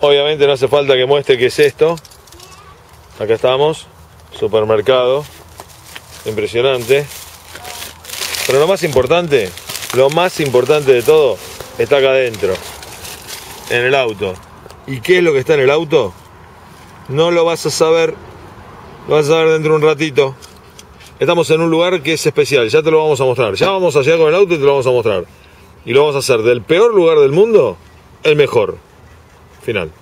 Obviamente no hace falta que muestre qué es esto. Acá estamos, supermercado, impresionante. Pero lo más importante de todo, está acá adentro, en el auto. ¿Y qué es lo que está en el auto? No lo vas a saber, lo vas a saber dentro de un ratito. Estamos en un lugar que es especial, ya te lo vamos a mostrar. Ya vamos a llegar con el auto y te lo vamos a mostrar. Y lo vamos a hacer del peor lugar del mundo, el mejor. Final.